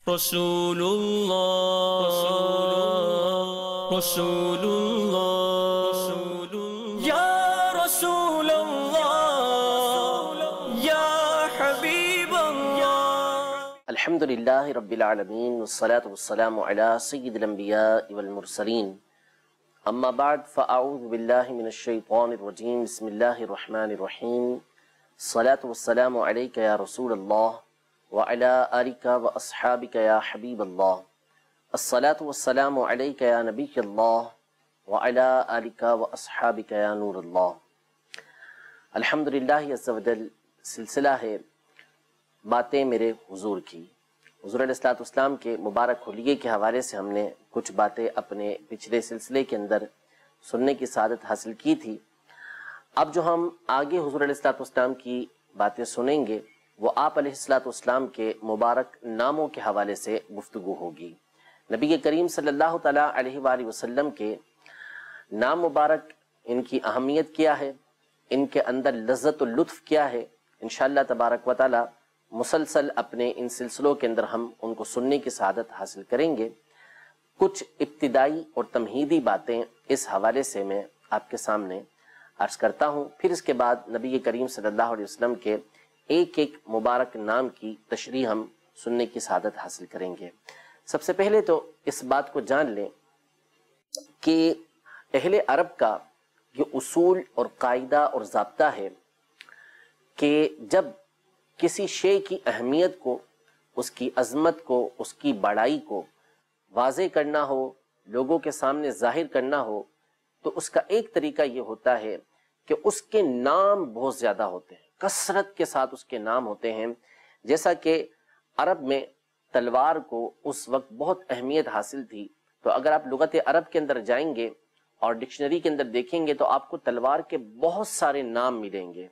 رسول اللہ رسول اللہ یا رسول اللہ یا حبیب اللہ۔ الحمدللہ رب العالمین والصلاة والسلام علی سید الانبیاء والمرسلین، اما بعد فاعوذ باللہ من الشیطان الرجیم، بسم اللہ الرحمن الرحیم، الصلاة والسلام علیک یا رسول اللہ وعلی آلک واصحابک یا حبیب اللہ، الصلاة والسلام علیک یا نبی اللہ وعلی آلک واصحابک یا نور اللہ۔ الحمدللہ عز و جل سلسلہ ہے باتیں میرے حضور کی۔ حضور علیہ السلام کے مبارک حلیے کے حوالے سے ہم نے کچھ باتیں اپنے پچھلے سلسلے کے اندر سننے کی سعادت حاصل کی تھی۔ اب جو ہم آگے حضور علیہ السلام کی باتیں سنیں گے وہ آپ علیہ السلام کے مبارک ناموں کے حوالے سے گفتگو ہوگی۔ نبی کریم صلی اللہ تعالیٰ علیہ وآلہ وسلم کے نام مبارک، ان کی اہمیت کیا ہے، ان کے اندر لذت و لطف کیا ہے، انشاءاللہ تبارک و تعالیٰ مسلسل اپنے ان سلسلوں کے اندر ہم ان کو سننے کی سعادت حاصل کریں گے۔ کچھ ابتدائی اور تمہیدی باتیں اس حوالے سے میں آپ کے سامنے عرض کرتا ہوں، پھر اس کے بعد نبی کریم صلی اللہ علیہ وسلم کے ایک ایک مبارک نام کی تشریح ہم سننے کی سعادت حاصل کریں گے۔ سب سے پہلے تو اس بات کو جان لیں کہ اہل عرب کا یہ اصول اور قاعدہ اور ضابطہ ہے کہ جب کسی شے کی اہمیت کو، اس کی عظمت کو، اس کی بڑائی کو واضح کرنا ہو، لوگوں کے سامنے ظاہر کرنا ہو، تو اس کا ایک طریقہ یہ ہوتا ہے کہ اس کے نام بہت زیادہ ہوتے ہیں، کثرت کے ساتھ اس کے نام ہوتے ہیں۔ جیسا کہ عرب میں تلوار کو اس وقت بہت اہمیت حاصل تھی، تو اگر آپ لغت عرب کے اندر جائیں گے اور ڈکشنری کے اندر دیکھیں گے تو آپ کو تلوار کے بہت سارے نام ملیں گے۔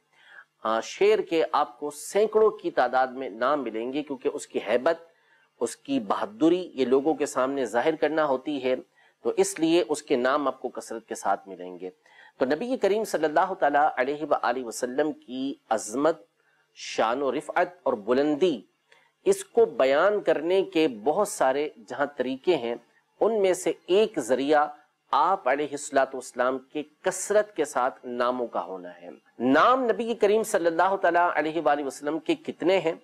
شیر کے آپ کو سینکڑوں کی تعداد میں نام ملیں گے، کیونکہ اس کی ہیبت، اس کی بہادری یہ لوگوں کے سامنے ظاہر کرنا ہوتی ہے، تو اس لیے اس کے نام آپ کو کثرت کے ساتھ ملیں گے۔ تو نبی کریم صلی اللہ تعالیٰ علیہ وآلہ وسلم کی عظمت، شان و رفعت اور بلندی، اس کو بیان کرنے کے بہت سارے جہاں طریقے ہیں، ان میں سے ایک ذریعہ آپ علیہ السلام کے کثرت کے ساتھ ناموں کا ہونا ہے۔ نام نبی کریم صلی اللہ تعالیٰ علیہ وآلہ وسلم کے کتنے ہیں؟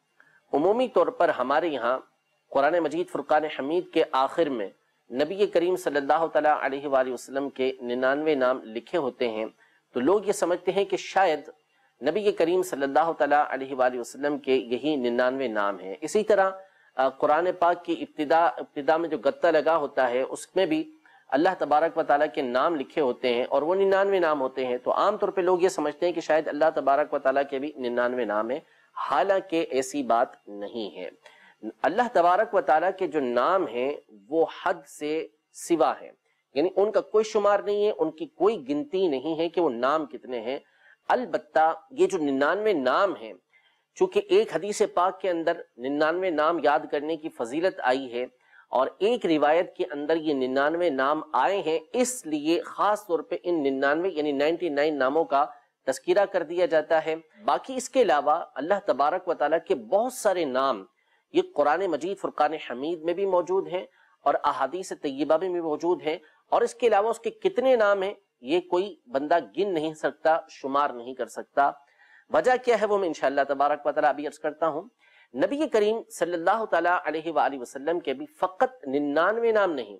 عمومی طور پر ہمارے یہاں قرآن مجید فرقان حمید کے آخر میں نبی کریم صلی اللہ تعالیٰ علیہ وآلہ وسلم کے 99 نام لکھے ہوتے ہیں، تو لوگ یہ سمجھتے ہیں کہ شاید نبی کریم صلی اللہ تعالیٰ علیہ وآلہ وسلم کے یہی 99 نام ہیں۔ اسی طرح قرآن پاک کی ابتدا میں جو گتہ لگا ہوتا ہے اس میں بھی اللہ تبارک و تعالیٰ کے نام لکھے ہوتے ہیں اور وہ 99 نام ہوتے ہیں، تو عام طور پہ لوگ یہ سمجھتے ہیں کہ شاید اللہ تبارک و تعالیٰ کے بھی 99 نام ہیں، حالانکہ ایسی بات نہیں ہے۔ اللہ تبارک و تعالیٰ کے جو نام ہیں وہ حد سے سوا ہیں، یعنی ان کا کوئی شمار نہیں ہے، ان کی کوئی گنتی نہیں ہے کہ وہ نام کتنے ہیں۔ البتہ یہ جو 99 نام ہیں، چونکہ ایک حدیث پاک کے اندر 99 نام یاد کرنے کی فضیلت آئی ہے اور ایک روایت کے اندر یہ 99 نام آئے ہیں، اس لیے خاص طور پہ ان 99 یعنی 99 ناموں کا تذکرہ کر دیا جاتا ہے۔ باقی اس کے علاوہ اللہ تبارک و تعالیٰ کے بہت سارے نام یہ قرآن مجید فرقان حمید میں بھی موجود ہیں اور احادیث طیبہ میں بھی موجود ہیں، اور اس کے علاوہ اس کے کتنے نام ہیں یہ کوئی بندہ گن نہیں سکتا، شمار نہیں کر سکتا۔ وجہ کیا ہے وہ میں انشاءاللہ تبارک و تعالیٰ ابھی عرض کرتا ہوں۔ نبی کریم صلی اللہ تعالیٰ علیہ وآلہ وسلم کے بھی فقط 99 نام نہیں،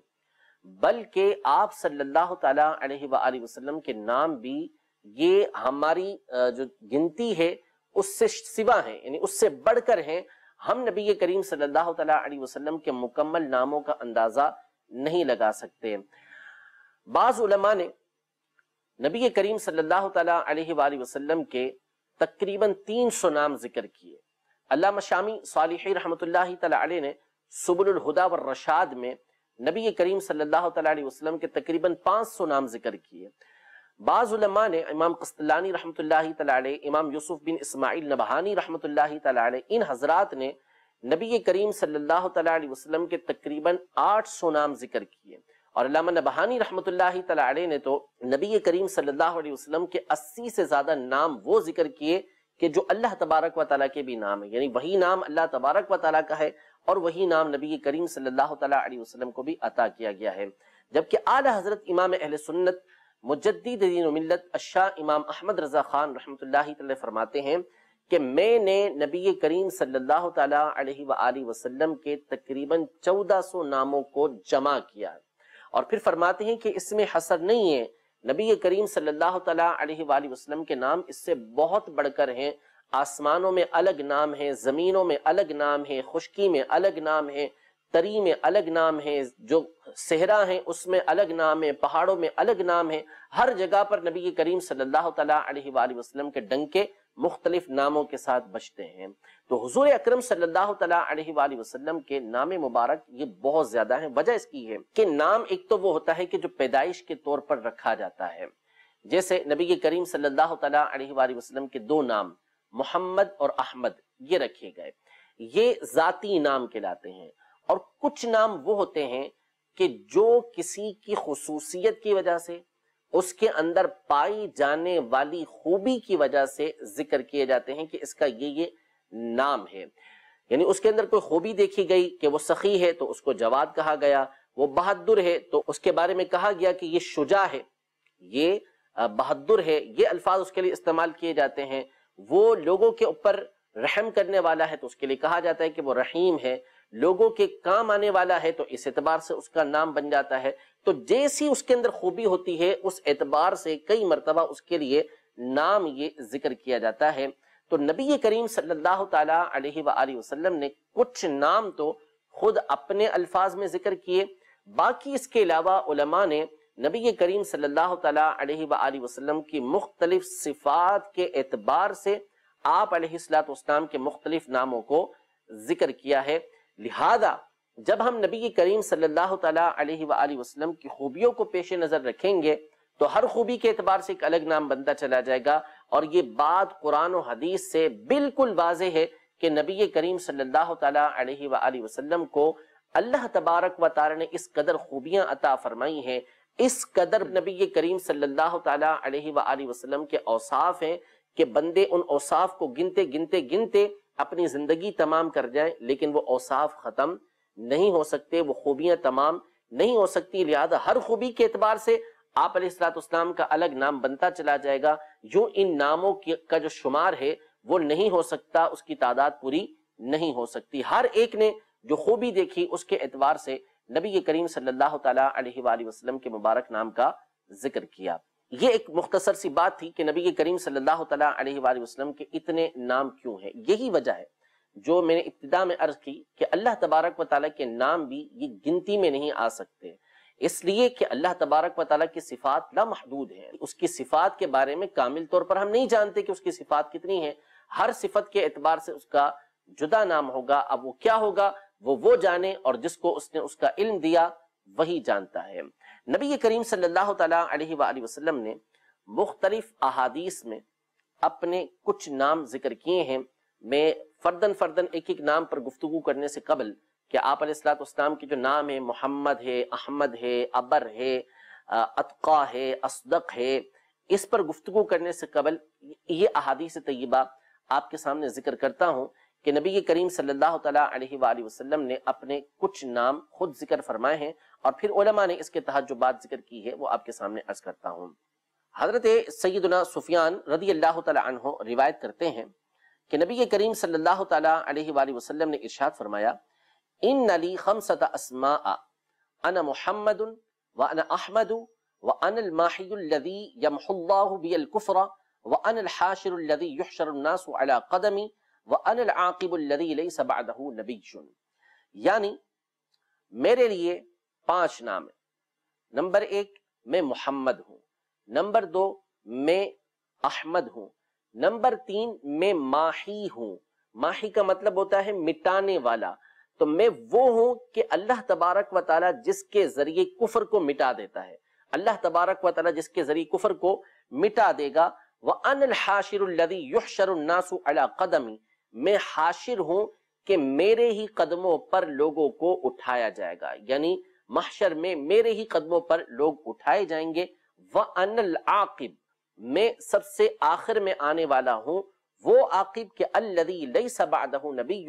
بلکہ آپ صلی اللہ تعالیٰ علیہ وآلہ وسلم کے نام بھی یہ ہماری جو گنتی ہے اس سے سوا ہیں، یعنی اس سے بڑھ کر ہیں۔ ہم نبی کریم صلی اللہ تعالیٰ علیہ وسلم کے مکمل ناموں کا اندازہ نہیں لگا سکتے۔ بعض علماء نے نبی کریم صلی اللہ تعالیٰ علیہ وآلہ وسلم کے تقریباً 300 نام ذکر کیے۔ علامہ شامی صالحی رحمۃ اللہ تعالیٰ علیہ نے سبل الہدی والرشاد میں نبی کریم صلی اللہ تعالیٰ علیہ وسلم کے تقریباً 500 نام ذکر کیے۔ بعض علماء نے، امام قسطلانی رحمۃ اللہ تعالیٰ علیہ، امام یوسف بن اسماعیل نبہانی رحمۃ اللہ تعالیٰ علیہ، ان حضرات نے نبی کریم صلی اللہ تعالیٰ علیہ وسلم کے تقریباً 800 نام ذکر کیے، اور علامہ نبہانی رحمۃ اللہ تعالیٰ علیہ نے تو نبی کریم صلی اللہ علیہ وسلم کے 80 سے زیادہ نام وہ ذکر کیے کہ جو اللہ تبارک و تعالیٰ کے بھی نام ہے، یعنی وہی نام اللہ تبارک و تعالیٰ کا ہے اور وہی نام نبی کریم صلی اللہ تعالیٰ علیہ وسلم کو بھی عطا کیا گیا ہے۔ جبکہ اعلی حضرت امام اہل سنت مجدد دین و ملت الشاہ امام احمد رضا خان رحمۃ اللہ تعالی فرماتے ہیں کہ میں نے نبی کریم صلی اللہ تعالیٰ علیہ وآلہ وسلم کے تقریباً 1400 ناموں کو جمع کیا، اور پھر فرماتے ہیں کہ اس میں حصر نہیں ہے، نبی کریم صلی اللہ تعالیٰ علیہ وآلہ وسلم کے نام اس سے بہت بڑھ کر ہیں، آسمانوں میں الگ نام ہیں، زمینوں میں الگ نام ہیں، خشکی میں الگ نام ہیں، تری میں الگ نام ہیں، جو صحرا ہیں اس میں الگ نام ہیں، پہاڑوں میں الگ نام ہیں، ہر جگہ پر نبی کریم صلی اللہ تعالیٰ علیہ وآلہ وسلم کے ڈنکے مختلف ناموں کے ساتھ بجتے ہیں۔ تو حضور اکرم صلی اللہ تعالیٰ علیہ وآلہ وسلم کے نام مبارک یہ بہت زیادہ ہیں۔ وجہ اس کی ہے کہ نام ایک تو وہ ہوتا ہے کہ جو پیدائش کے طور پر رکھا جاتا ہے، جیسے نبی کریم صلی اللہ تعالیٰ علیہ وآلہ وسلم کے 2 نام محمد اور احمد یہ رکھے گئے، یہ ذاتی نام کہلاتے ہیں۔ اور کچھ نام وہ ہوتے ہیں کہ جو کسی کی خصوصیت کی وجہ سے، اس کے اندر پائی جانے والی خوبی کی وجہ سے ذکر کیے جاتے ہیں کہ اس کا یہ نام ہے، یعنی اس کے اندر کوئی خوبی دیکھی گئی کہ وہ سخی ہے تو اس کو جواد کہا گیا، وہ بہادر ہے تو اس کے بارے میں کہا گیا کہ یہ شجاع ہے، یہ بہادر ہے، یہ الفاظ اس کے لیے استعمال کیے جاتے ہیں۔ وہ لوگوں کے اوپر رحم کرنے والا ہے تو اس کے لیے کہا جاتا ہے کہ وہ رحیم ہے، لوگوں کے کام آنے والا ہے تو اس اعتبار سے اس کا نام بن جاتا ہے۔ تو جیسی اس کے اندر خوبی ہوتی ہے اس اعتبار سے کئی مرتبہ اس کے لیے نام یہ ذکر کیا جاتا ہے۔ تو نبی کریم صلی اللہ تعالیٰ علیہ وآلہ وسلم نے کچھ نام تو خود اپنے الفاظ میں ذکر کیے، باقی اس کے علاوہ علماء نے نبی کریم صلی اللہ تعالیٰ علیہ وآلہ وسلم کی مختلف صفات کے اعتبار سے آپ علیہ السلام کے مختلف ناموں کو ذکر کیا ہے۔ لہذا جب ہم نبی کریم صلی اللہ تعالیٰ علیہ وآلہ وسلم کی خوبیوں کو پیش نظر رکھیں گے تو ہر خوبی کے اعتبار سے ایک الگ نام بنتا چلا جائے گا، اور یہ بات قرآن و حدیث سے بالکل واضح ہے کہ نبی کریم صلی اللہ تعالیٰ علیہ وآلہ وسلم کو اللہ تبارک و تعالی نے اس قدر خوبیاں عطا فرمائی ہیں، اس قدر نبی کریم صلی اللہ تعالیٰ علیہ وآلہ وسلم کے اوصاف ہیں کہ بندے ان اوصاف کو گنتے گنتے گنتے اپنی زندگی تمام کر جائیں لیکن وہ اوصاف ختم نہیں ہو سکتے، وہ خوبیاں تمام نہیں ہو سکتی۔ لہذا ہر خوبی کے اعتبار سے آپ علیہ السلام کا الگ نام بنتا چلا جائے گا، یوں ان ناموں کا جو شمار ہے وہ نہیں ہو سکتا، اس کی تعداد پوری نہیں ہو سکتی۔ ہر ایک نے جو خوبی دیکھی اس کے اعتبار سے نبی کریم صلی اللہ تعالیٰ علیہ وآلہ وسلم کے مبارک نام کا ذکر کیا۔ یہ ایک مختصر سی بات تھی کہ نبی کریم صلی اللہ تعالیٰ علیہ وآلہ وسلم کے اتنے نام کیوں ہیں۔ یہی وجہ ہے جو میں نے ابتدا میں عرض کی کہ اللہ تبارک و تعالیٰ کے نام بھی یہ گنتی میں نہیں آ سکتے، اس لیے کہ اللہ تبارک و تعالیٰ کی صفات لامحدود ہیں۔ اس کی صفات کے بارے میں کامل طور پر ہم نہیں جانتے کہ اس کی صفات کتنی ہیں، ہر صفت کے اعتبار سے اس کا جدا نام ہوگا، اب وہ کیا ہوگا وہ جانے، اور جس کو اس نے اس کا علم دیا وہی جانتا ہے۔ نبی کریم صلی اللہ تعالیٰ علیہ وآلہ وسلم نے مختلف احادیث میں اپنے کچھ نام ذکر کیے ہیں۔ میں فردن ایک ایک نام پر گفتگو کرنے سے قبل کہ آپ علیہ السلام کے جو نام ہیں، محمد ہے، احمد ہے، ابر ہے، اتقا ہے، اصدق ہے، اس پر گفتگو کرنے سے قبل یہ احادیث طیبہ آپ کے سامنے ذکر کرتا ہوں کہ نبی کریم صلی اللہ تعالیٰ علیہ وآلہ وسلم نے اپنے کچھ نام خود ذکر فرمائے ہیں، اور پھر علماء نے اس کے تحت جو بات ذکر کی ہے وہ آپ کے سامنے عرض کرتا ہوں۔ حضرت سیدنا سفیان رضی اللہ تعالیٰ عنہ روایت کرتے ہیں کہ نبی کریم صلی اللہ تعالیٰ علیہ وآلہ وسلم نے ارشاد فرمایا، ان لی خمسۃ اسماء انا محمد وانا احمد وانا الماحی الذی یمحو اللہ بی الکفر وانا الحاشر الذی یحشر الناس علی قدمی وَأَنَا الْعَاقِبُ الَّذِي لَيْسَ بَعْدَهُ نَبِيٌّ، یعنی میرے لیے 5 نام ہیں۔ نمبر 1 میں محمد ہوں، نمبر 2 میں احمد ہوں، نمبر 3 میں ماحی ہوں۔ ماحی کا مطلب ہوتا ہے مٹانے والا، تو میں وہ ہوں کہ اللہ تبارک و تعالیٰ جس کے ذریعے کفر کو مٹا دیتا ہے، اللہ تبارک و تعالیٰ جس کے ذریعے کفر کو مٹا دے گا۔ وَأَنَا الْحَاشِرُ الَّذِي يُحْشَرُ النَّاسُ عَلَى قَدَمِي، میں حاشر ہوں کہ میرے ہی قدموں پر لوگوں کو اٹھایا جائے گا، یعنی محشر میں میرے ہی قدموں پر لوگ اٹھائے جائیں گے۔ وَأَنَا الْعَاقِبُ، میں سب سے آخر میں آنے والا ہوں، وہ عاقب کہ الَّذِي لَيْسَ بَعْدَهُ نَبِيٌّ،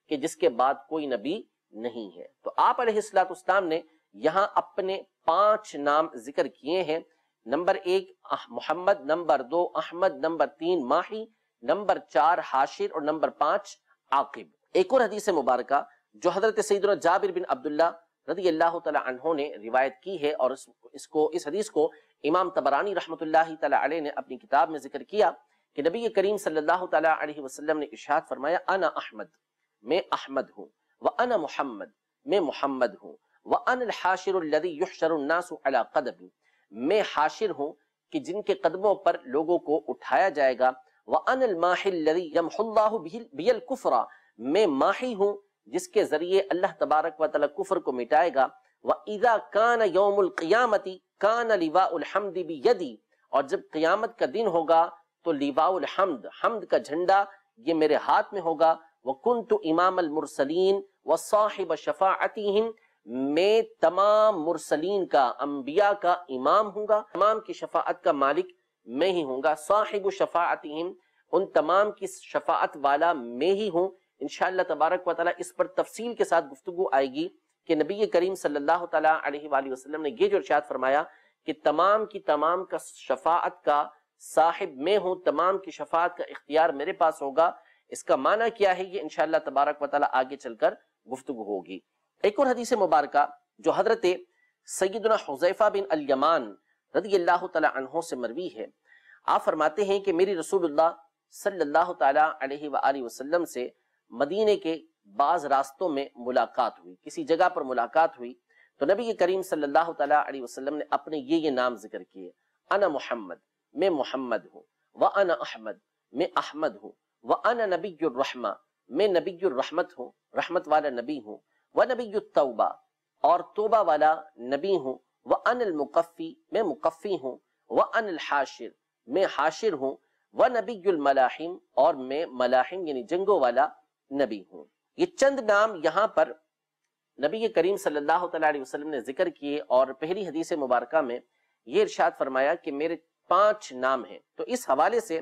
کہ جس کے بعد کوئی نبی نہیں ہے۔ تو آپ علیہ السلام نے یہاں اپنے 5 نام ذکر کیے ہیں۔ Number 1 Muhammad, number 2 Ahmed, number 3 Mahi, number 4 Hashir اور نمبر 5 عاقب۔ ایک اور حدیث مبارکہ جو حضرت سیدنا جابر بن عبداللہ رضی اللہ تعالی عنہ نے روایت کی ہے، اور اس حدیث کو امام طبرانی رحمۃ اللہ تعالی علیہ نے اپنی کتاب میں ذکر کیا کہ نبی کریم صلی اللہ تعالی علیہ وسلم نے ارشاد فرمایا، انا احمد، میں احمد ہوں، وانا محمد، میں محمد ہوں، وانا الحاشر الذی یحشر الناس علی قدمی، میں حاشر ہوں کہ جن کے قدموں پر لوگوں کو اٹھایا جائے گا، وانا الماحی الذی یمحو اللہ بی الکفر، میں ماحی ہوں جس کے ذریعے اللہ تبارک و تعالی کفر کو مٹائے گا، وَإِذَا كَانَ يَوْمُ الْقِيَامَةِ كَانَ لِوَاءُ الْحَمْدِ بِيَدِي، اور جب قیامت کا دن ہوگا تو لیواء الحمد، حمد کا جھنڈا یہ میرے ہاتھ میں ہوگا، وَكُنْتُ إِمَامَ الْمُرْسَلِينَ وَصَاحِبَ شَفَاعَتِهِمْ، میں تمام مرسلین کا، انبیاء کا امام ہوں گا، تمام کی شفاعت کا مالک میں ہی ہوں گا، صاحب شفاعتہم، ان تمام کی شفاعت والا میں ہی ہوں۔ انشاءاللہ تبارک و تعالی اس پر تفصیل کے ساتھ گفتگو آئے گی کہ نبی کریم صلی اللہ تعالی علیہ وآلہ وسلم نے یہ جو ارشاد فرمایا کہ تمام کی تمام کا شفاعت کا صاحب میں ہوں، تمام کی شفاعت کا اختیار میرے پاس ہوگا، اس کا معنی کیا ہے یہ انشاءاللہ تبارک و تعالی آگے چل کر گفتگو ہوگی۔ ایک اور حدیث مبارکہ جو حضرت سیدنا حذیفہ بن الیمان رضی اللہ تعالی عنہ سے مروی ہے، آپ فرماتے ہیں کہ میری رسول اللہ صلی اللہ تعالی علیہ وآلہ وسلم سے مدینے کے بعض راستوں میں ملاقات ہوئی، کسی جگہ پر ملاقات ہوئی تو نبی کریم صلی اللہ تعالی علیہ وسلم نے اپنے یہ نام ذکر کیے، انا محمد، میں محمد ہوں، وانا احمد، میں احمد ہوں، وانا نبی الرحمہ، میں نبی الرحمت ہوں، رحمت والا نبی ہوں، ونبی التوبہ، اور توبہ والا نبی ہوں، وانا المقفی، میں مقفی ہوں، وانا الحاشر، میں حاشر ہوں، ونبی الملاحم، اور میں ملاحم یعنی جنگوں والا نبی ہوں۔ یہ چند نام یہاں پر نبی کریم صلی اللہ تعالی علیہ وسلم نے ذکر کیے، اور پہلی حدیث مبارکہ میں یہ ارشاد فرمایا کہ میرے 5 نام ہیں۔ تو اس حوالے سے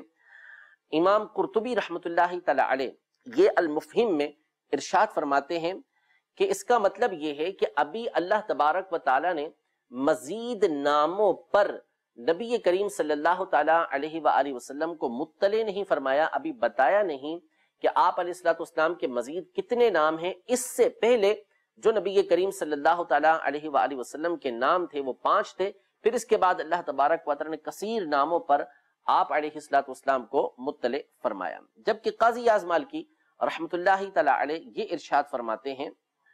امام قرطبی رحمۃ اللہ تعالی علیہ یہ المفہم میں ارشاد فرماتے ہیں کہ اس کا مطلب یہ ہے کہ ابھی اللہ تبارک و تعالی نے مزید ناموں پر نبی کریم صلی اللہ تعالی علیہ وآلہ وسلم کو مطلع نہیں فرمایا، ابھی بتایا نہیں کہ آپ علیہ السلام کے مزید کتنے نام ہیں۔ اس سے پہلے جو نبی کریم صلی اللہ تعالی علیہ وآلہ وسلم کے نام تھے وہ 5 تھے، پھر اس کے بعد اللہ تبارک و تعالی نے کثیر ناموں پر آپ علیہ السلام کو مطلع فرمایا۔ جبکہ قاضی اعظم مالکی رحمۃ اللہ تعالی علیہ یہ ارشاد فرماتے ہیں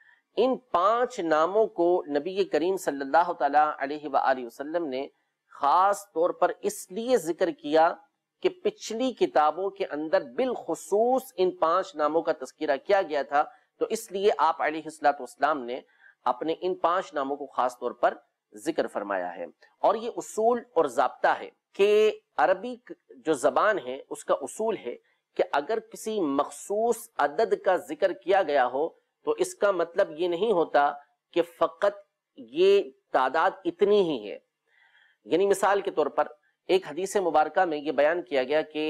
ان 5 ناموں کو نبی کریم صلی اللہ تعالی علیہ وآلہ وسلم نے خاص طور پر اس لیے ذکر کیا کہ پچھلی کتابوں کے اندر بالخصوص ان 5 ناموں کا تذکرہ کیا گیا تھا، تو اس لیے آپ علیہ السلام نے اپنے ان 5 ناموں کو خاص طور پر ذکر فرمایا ہے۔ اور یہ اصول اور ضابطہ ہے کہ عربی جو زبان ہے اس کا اصول ہے کہ اگر کسی مخصوص عدد کا ذکر کیا گیا ہو تو اس کا مطلب یہ نہیں ہوتا کہ فقط یہ تعداد اتنی ہی ہے۔ یعنی مثال کے طور پر ایک حدیث مبارکہ میں یہ بیان کیا گیا کہ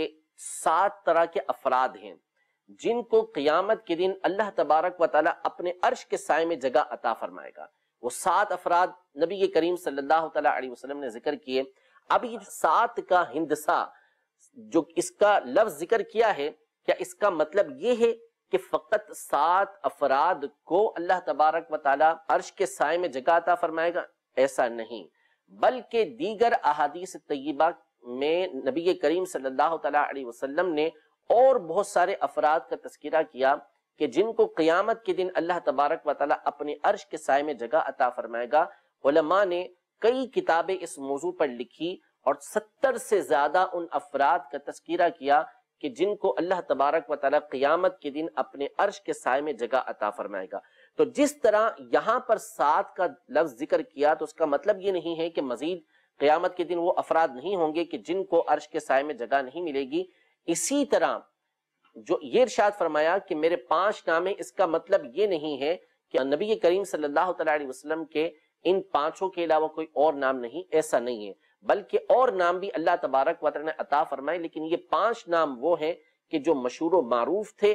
7 طرح کے افراد ہیں جن کو قیامت کے دن اللہ تبارک و تعالی اپنے عرش کے سائے میں جگہ عطا فرمائے گا۔ وہ 7 افراد نبی کریم صلی اللہ تعالی علیہ وسلم نے ذکر کیے۔ اب یہ 7 کا ہندسہ جو اس کا لفظ ذکر کیا ہے، کیا اس کا مطلب یہ ہے کہ فقط 7 افراد کو اللہ تبارک و تعالی عرش کے سائے میں جگہ عطا فرمائے گا؟ ایسا نہیں، بلکہ دیگر احادیث طیبہ میں نبی کریم صلی اللہ تعالی علیہ وسلم نے اور بہت سارے افراد کا تذکرہ کیا کہ جن کو قیامت کے دن اللہ تبارک و تعالی اپنے عرش کے سائے میں جگہ عطا فرمائے گا۔ علماء نے کئی کتابیں اس موضوع پر لکھی اور 70 سے زیادہ ان افراد کا تذکرہ کیا کہ جن کو اللہ تبارک و تعالی قیامت کے دن اپنے عرش کے سائے میں جگہ عطا فرمائے گا۔ تو جس طرح یہاں پر 7 کا لفظ ذکر کیا تو اس کا مطلب یہ نہیں ہے کہ مزید قیامت کے دن وہ افراد نہیں ہوں گے کہ جن کو عرش کے سائے میں جگہ نہیں ملے گی۔ اسی طرح جو یہ ارشاد فرمایا کہ میرے 5 نام ہیں، اس کا مطلب یہ نہیں ہے کہ نبی کریم صلی اللہ تعالی علیہ وسلم کے ان 5 کے علاوہ کوئی اور نام نہیں، ایسا نہیں ہے، بلکہ اور نام بھی اللہ تبارک و تعالی نے عطا فرمائے، لیکن یہ 5 نام وہ ہیں کہ جو مشہور و معروف تھے،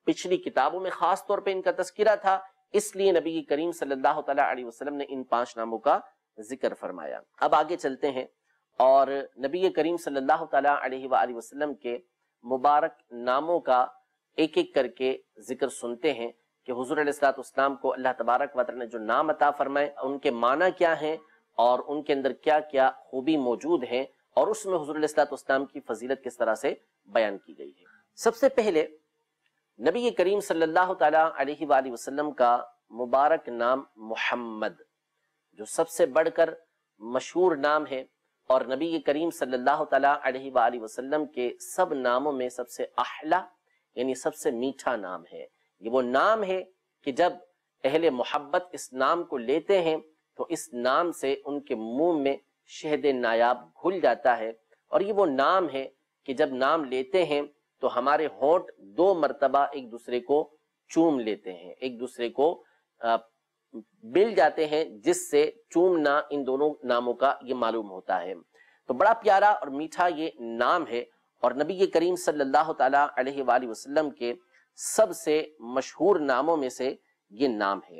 پچھلی کتابوں میں خاص طور پہ ان کا تذکرہ تھا، اس لیے نبی کریم صلی اللہ تعالیٰ علیہ وسلم نے ان 5 ناموں کا ذکر فرمایا۔ اب آگے چلتے ہیں اور نبی کریم صلی اللہ تعالیٰ علیہ وآلہ وسلم کے مبارک ناموں کا ایک ایک کر کے ذکر سنتے ہیں کہ حضور علیہ الصلوۃ والسلام کو اللہ تبارک و تعالیٰ نے جو نام عطا فرمائے ان کے معنی کیا ہیں اور ان کے اندر کیا کیا خوبی موجود ہیں، اور اس میں حضور علیہ الصلوۃ والسلام کی فضیلت کس طرح سے بیان کی گئی ہے۔ سب سے پہلے نبی کریم صلی اللہ تعالیٰ علیہ وآلہ وسلم کا مبارک نام محمد، جو سب سے بڑھ کر مشہور نام ہے اور نبی کریم صلی اللہ تعالیٰ علیہ وآلہ وسلم کے سب ناموں میں سب سے احلا یعنی سب سے میٹھا نام ہے۔ یہ وہ نام ہے کہ جب اہل محبت اس نام کو لیتے ہیں تو اس نام سے ان کے منہ میں شہد نایاب گھل جاتا ہے، اور یہ وہ نام ہے کہ جب نام لیتے ہیں تو ہمارے ہونٹ 2 مرتبہ ایک دوسرے کو چوم لیتے ہیں، ایک دوسرے کو مل جاتے ہیں، جس سے چومنا ان دونوں ناموں کا یہ معلوم ہوتا ہے۔ تو بڑا پیارا اور میٹھا یہ نام ہے، اور نبی کریم صلی اللہ تعالیٰ علیہ وآلہ وسلم کے سب سے مشہور ناموں میں سے یہ نام ہے۔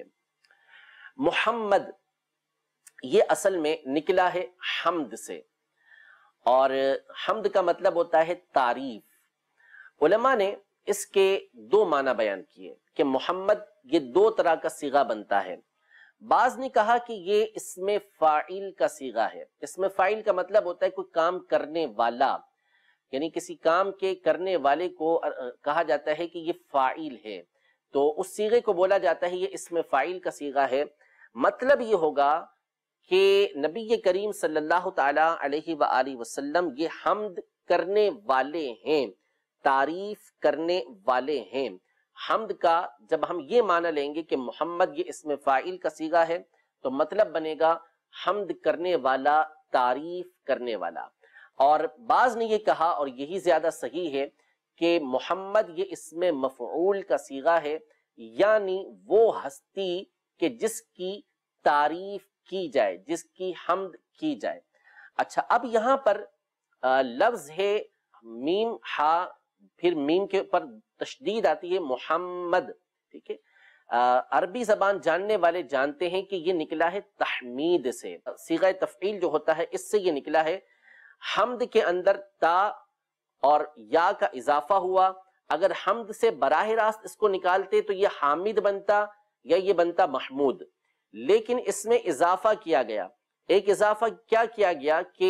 محمد یہ اصل میں نکلا ہے حمد سے، اور حمد کا مطلب ہوتا ہے تعریف۔ علماء نے اس کے 2 معنی بیان کیے کہ محمد یہ 2 طرح کا صیغہ بنتا ہے۔ بعض نے کہا کہ یہ اسم فاعل کا صیغہ ہے۔ اسم فاعل کا مطلب ہوتا ہے کوئی کام کرنے والا، یعنی کسی کام کے کرنے والے کو کہا جاتا ہے کہ یہ فاعل ہے، تو اس صیغے کو بولا جاتا ہے یہ اسم فاعل کا صیغہ ہے۔ مطلب یہ ہوگا کہ نبی کریم صلی اللہ تعالیٰ علیہ وآلہ وسلم یہ حمد کرنے والے ہیں، تعریف کرنے والے ہیں۔ حمد کا جب ہم یہ معنی لیں گے کہ محمد یہ اسم فاعل کا صیغہ ہے تو مطلب بنے گا حمد کرنے والا، تعریف کرنے والا۔ اور بعض نے یہ کہا، اور یہی زیادہ صحیح ہے، کہ محمد یہ اسم مفعول کا صیغہ ہے، یعنی وہ ہستی کہ جس کی تعریف کی جائے، جس کی حمد کی جائے۔ اچھا، اب یہاں پر لفظ ہے میم ہا، پھر میم کے اوپر تشدید آتی ہے محمد، ٹھیک ہے۔ عربی زبان جاننے والے جانتے ہیں کہ یہ نکلا ہے تحمید سے، صیغہ تفعیل جو ہوتا ہے اس سے یہ نکلا ہے۔ حمد کے اندر تا اور یا کا اضافہ ہوا، اگر حمد سے براہ راست اس کو نکالتے تو یہ حامد بنتا یا یہ بنتا محمود، لیکن اس میں اضافہ کیا گیا۔ ایک اضافہ کیا کیا گیا کہ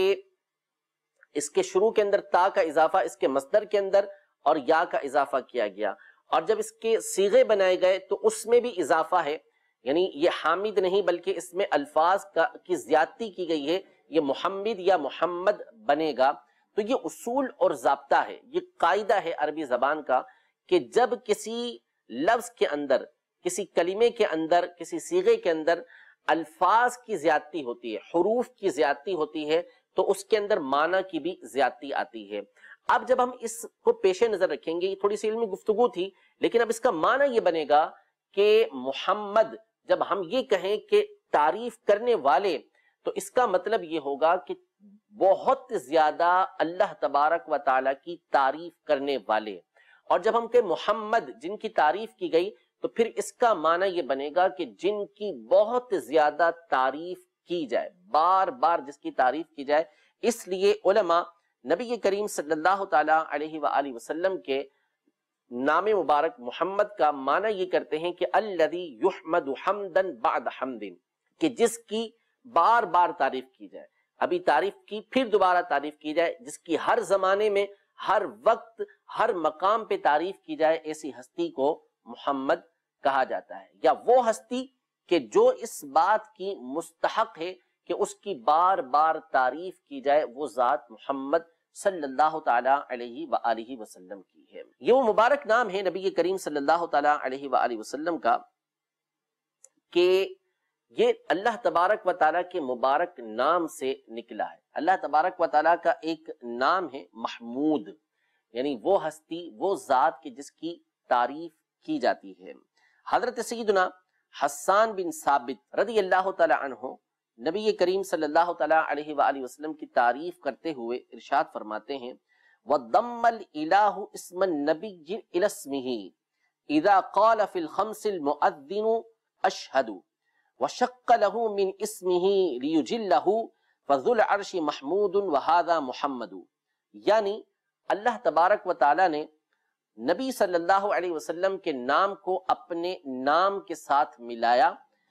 اس کے شروع کے اندر تا کا اضافہ اس کے مصدر کے اندر اور یا کا اضافہ کیا گیا، اور جب اس کے صیغے بنائے گئے تو اس میں بھی اضافہ ہے، یعنی یہ حامد نہیں بلکہ اس میں الفاظ کی زیادتی کی گئی ہے، یہ محمد یا محمد بنے گا۔ تو یہ اصول اور ضابطہ ہے، یہ قاعدہ ہے عربی زبان کا کہ جب کسی لفظ کے اندر، کسی کلمے کے اندر، کسی صیغے کے اندر الفاظ کی زیادتی ہوتی ہے، حروف کی زیادتی ہوتی ہے، تو اس کے اندر معنی کی بھی زیادتی آتی ہے۔ اب جب ہم اس کو پیش نظر رکھیں گے، یہ تھوڑی سی علمی گفتگو تھی، لیکن اب اس کا معنی یہ بنے گا کہ محمد جب ہم یہ کہیں کہ تعریف کرنے والے، تو اس کا مطلب یہ ہوگا کہ بہت زیادہ اللہ تبارک و تعالیٰ کی تعریف کرنے والے۔ اور جب ہم کہ محمد جن کی تعریف کی گئی، تو پھر اس کا معنی یہ بنے گا کہ جن کی بہت زیادہ تعریف کی جائے، بار بار جس کی تعریف کی جائے۔ اس لیے علماء نبی کریم صلی اللہ تعالیٰ علیہ وآلہ وسلم کے نام مبارک محمد کا معنی یہ کرتے ہیں کہ الذی یحمد حمدا بعد حمد، کہ جس کی بار بار تعریف کی جائے، ابھی تعریف کی پھر دوبارہ تعریف کی جائے، جس کی ہر زمانے میں، ہر وقت، ہر مقام پہ تعریف کی جائے، ایسی ہستی کو محمد کہا جاتا ہے۔ یا وہ ہستی کہ جو اس بات کی مستحق ہے کہ اس کی بار بار تعریف کی جائے، وہ ذات محمد صلی اللہ تعالیٰ علیہ وآلہ وسلم کی ہے۔ یہ وہ مبارک نام ہے نبی کریم صلی اللہ تعالیٰ علیہ وآلہ وسلم کا کہ یہ اللہ تبارک و تعالیٰ کے مبارک نام سے نکلا ہے۔ اللہ تبارک و تعالیٰ کا ایک نام ہے محمود، یعنی وہ ہستی، وہ ذات کی جس کی تعریف کی جاتی ہے۔ حضرت سیدنا حسان بن ثابت رضی اللہ تعالیٰ عنہ نبی کریم صلی اللہ تعالیٰ علیہ وآلہ وسلم کی تعریف کرتے ہوئے ارشاد فرماتے ہیں وَضَمَّ الْإِلَٰهُ اسْمَ النَّبِيِّ إِلَى اسْمِهِ، اذا قال فی الخمس المؤذن اشہد وشق له من اسمه لیجلہ فذو العرش محمود وہذا محمد. یعنی اللہ تبارک و تعالی نے نبی صلی اللہ علیہ وسلم کے نام کو اپنے نام کے ساتھ ملایا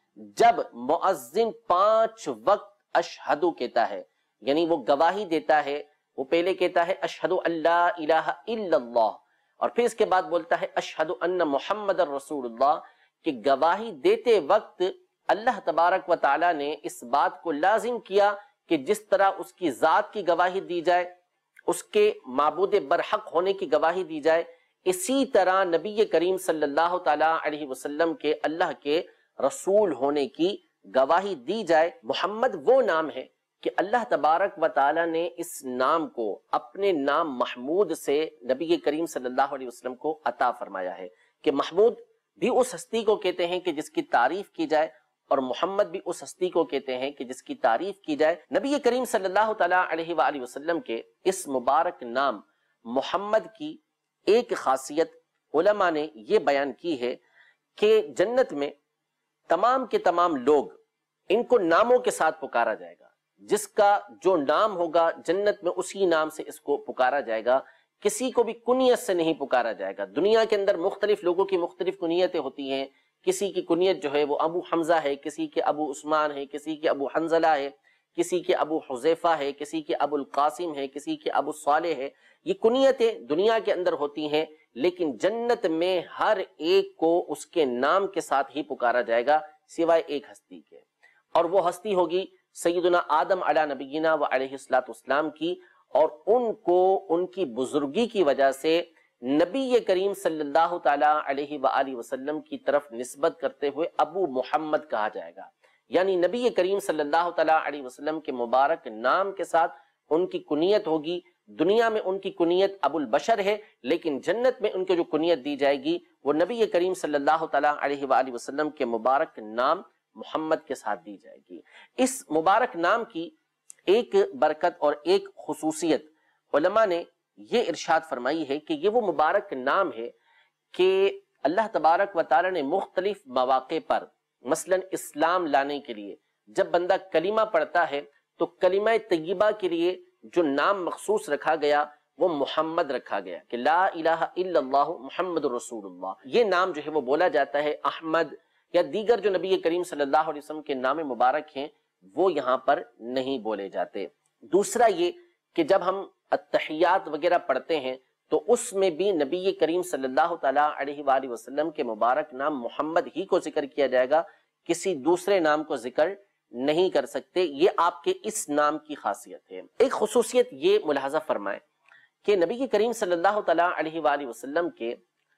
جب مؤذن 5 وقت اشہدو کہتا ہے، یعنی وہ گواہی دیتا ہے. وہ پہلے کہتا ہے اشہد ان لا الہ الا اللہ، اور پھر اس کے بعد بولتا ہے اشہد ان محمد رسول اللہ، کہ گواہی دیتے وقت اللہ تبارک و تعالی نے اس بات کو لازم کیا کہ جس طرح اس کی ذات کی گواہی دی جائے، اس کے معبود برحق ہونے کی گواہی دی جائے، اسی طرح نبی کریم صلی اللہ تعالی علیہ وسلم کے اللہ کے رسول ہونے کی گواہی دی جائے. محمد وہ نام ہے کہ اللہ تبارک و تعالی نے اس نام کو اپنے نام محمود سے نبی کریم صلی اللہ علیہ وسلم کو عطا فرمایا ہے، کہ محمود بھی اس ہستی کو کہتے ہیں کہ جس کی تعریف کی جائے، اور محمد بھی اس ہستی کو کہتے ہیں کہ جس کی تعریف کی جائے. نبی کریم صلی اللہ تعالی علیہ وآلہ وسلم کے اس مبارک نام محمد کی ایک خاصیت علماء نے یہ بیان کی ہے کہ جنت میں تمام کے تمام لوگ ان کو ناموں کے ساتھ پکارا جائے گا. جس کا جو نام ہوگا جنت میں اسی نام سے اس کو پکارا جائے گا. کسی کو بھی کنیت سے نہیں پکارا جائے گا. دنیا کے اندر مختلف لوگوں کی مختلف کنیتیں ہوتی ہیں. کسی کی کنیت جو ہے وہ ابو حمزہ ہے، کسی کے ابو عثمان ہے، کسی کے ابو حنزلہ ہے، کسی کے ابو حذیفہ ہے، کسی کے ابو القاسم ہے، کسی کے ابو صالح ہے. یہ کنیتیں دنیا کے اندر ہوتی ہیں، لیکن جنت میں ہر ایک کو اس کے نام کے ساتھ ہی پکارا جائے گا سوائے ایک ہستی کے، اور وہ ہستی ہوگی سیدنا آدم علی نبینا و علیہ الصلوۃ والسلام کی. اور ان کو ان کی بزرگی کی وجہ سے نبی کریم صلی اللہ تعالی علیہ وآلہ وسلم کی طرف نسبت کرتے ہوئے ابو محمد کہا جائے گا. یعنی نبی کریم صلی اللہ تعالی علیہ وسلم کے مبارک نام کے ساتھ ان کی کنیت ہوگی. دنیا میں ان کی کنیت ابو البشر ہے، لیکن جنت میں ان کو جو کنیت دی جائے گی وہ نبی کریم صلی اللہ تعالی علیہ وآلہ وسلم کے مبارک نام محمد کے ساتھ دی جائے گی. اس مبارک نام کی ایک برکت اور ایک خصوصیت علماء نے یہ ارشاد فرمائی ہے کہ یہ وہ مبارک نام ہے کہ اللہ تبارک و تعالی نے مختلف مواقع پر، مثلا اسلام لانے کے لیے جب بندہ کلمہ پڑھتا ہے تو کلمہ طیبہ کے لیے جو نام مخصوص رکھا گیا وہ محمد رکھا گیا، کہ لا الہ الا اللہ محمد رسول اللہ. یہ نام جو ہے وہ بولا جاتا ہے. احمد یا دیگر جو نبی کریم صلی اللہ علیہ وسلم کے نام مبارک ہیں وہ یہاں پر نہیں بولے جاتے. دوسرا یہ کہ جب ہم التحیات وغیرہ پڑھتے ہیں تو اس میں بھی نبی کریم صلی اللہ تعالی علیہ وآلہ وسلم کے مبارک نام محمد ہی کو ذکر کیا جائے گا، کسی دوسرے نام کو ذکر نہیں کر سکتے. یہ آپ کے اس نام کی خاصیت ہے. ایک خصوصیت یہ ملاحظہ فرمائیں کہ نبی کریم صلی اللہ تعالی علیہ وآلہ وسلم کے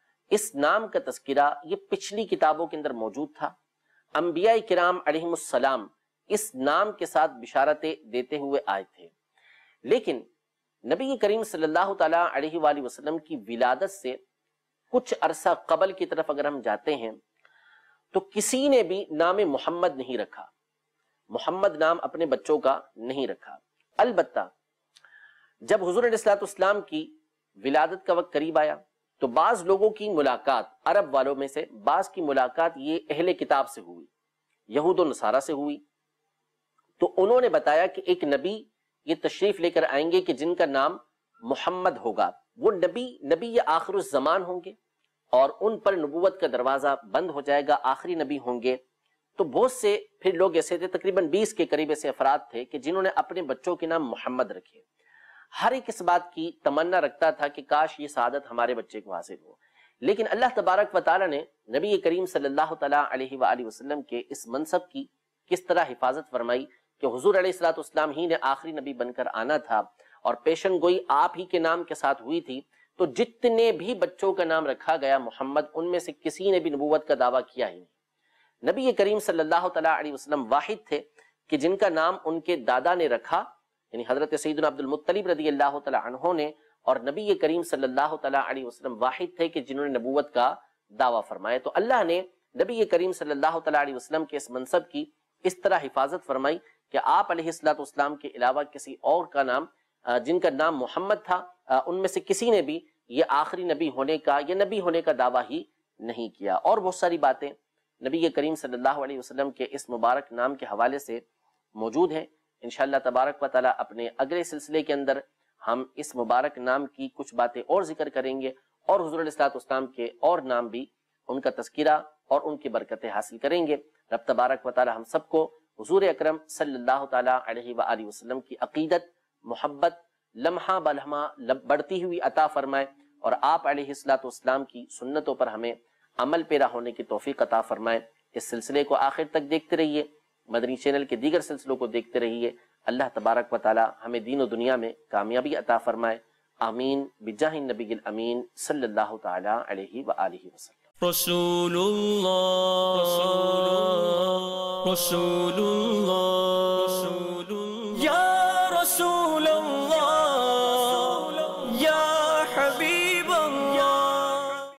اس نام کا تذکرہ یہ پچھلی کتابوں کے اندر موجود تھا. انبیاء کرام علیہم السلام اس نام کے ساتھ بشارتیں دیتے ہوئے آئے تھے، لیکن نبی کریم صلی اللہ تعالی علیہ وآلہ وسلم کی ولادت سے کچھ عرصہ قبل کی طرف اگر ہم جاتے ہیں تو کسی نے بھی نام محمد نہیں رکھا، محمد نام اپنے بچوں کا نہیں رکھا. البتہ جب حضور علیہ الصلوۃ والسلام کی ولادت کا وقت قریب آیا تو بعض لوگوں کی ملاقات، عرب والوں میں سے بعض کی ملاقات یہ اہل کتاب سے ہوئی، یہود و نصارہ سے ہوئی. تو انہوں نے بتایا کہ ایک نبی یہ تشریف لے کر آئیں گے کہ جن کا نام محمد ہوگا. وہ نبی یہ آخر الزمان ہوں گے اور ان پر نبوت کا دروازہ بند ہو جائے گا، آخری نبی ہوں گے. تو بہت سے پھر لوگ ایسے تھے، تقریباً 20 کے قریب ایسے افراد تھے کہ جنہوں نے اپنے بچوں کے نام محمد رکھے. ہر ایک اس بات کی تمنا رکھتا تھا کہ کاش یہ سعادت ہمارے بچے کو حاصل ہو. لیکن اللہ تبارک و تعالی نے نبی کریم صلی اللہ تعالی علیہ وآلہ وسلم کے اس منصب کی کس طرح حفاظت فرمائی کہ حضور علیہ الصلوۃ والسلام ہی نے آخری نبی بن کر آنا تھا اور پیشن گوئی آپ ہی کے نام کے ساتھ ہوئی تھی. تو جتنے بھی بچوں کا نام رکھا گیا محمد، ان میں سے کسی نے بھی نبوت کا دعویٰ کیا ہی نہیں. نبی کریم صلی اللہ تعالی علیہ وسلم واحد تھے کہ جن کا نام ان کے دادا نے رکھا، یعنی حضرت سیدنا عبد المطلب رضی اللہ تعالی عنہ نے، اور نبی کریم صلی اللہ تعالی علیہ وسلم واحد تھے کہ جنہوں نے نبوت کا دعویٰ فرمایا. تو اللہ نے نبی کریم صلی اللہ تعالی علیہ وسلم کے اس منصب کی اس طرح حفاظت فرمائی کہ آپ علیہ الصلوۃ والسلام کے علاوہ کسی اور کا نام جن کا نام محمد تھا ان میں سے کسی نے بھی یہ آخری نبی ہونے کا یا نبی ہونے کا دعویٰ ہی نہیں کیا۔ اور بہت ساری باتیں نبی کریم صلی اللہ علیہ وسلم کے اس مبارک نام کے حوالے سے موجود ہیں۔ انشاءاللہ تبارک و تعالی اپنے اگلے سلسلے کے اندر ہم اس مبارک نام کی کچھ باتیں اور ذکر کریں گے، اور حضور علیہ الصلوۃ والسلام کے اور نام بھی، ان کا تذکرہ اور ان کی برکتیں حاصل کریں گے۔ رب تبارک و تعالی ہم سب کو حضور اکرم صلی اللہ تعالی علیہ وآلہ وسلم کی عقیدت، محبت لمحہ بلمحہ بڑھتی ہوئی عطا فرمائے، اور آپ علیہ الصلوۃ والسلام کی سنتوں پر ہمیں عمل پیرا ہونے کی توفیق عطا فرمائے۔ اس سلسلے کو آخر تک دیکھتے رہیے، مدنی چینل کے دیگر سلسلوں کو دیکھتے رہیے۔ اللہ تبارک و تعالی ہمیں دین و دنیا میں کامیابی عطا فرمائے، آمین بجاہ النبی الامین صلی اللہ تعالی علیہ وآلہ وسلم۔ رسول اللہ رسول اللہ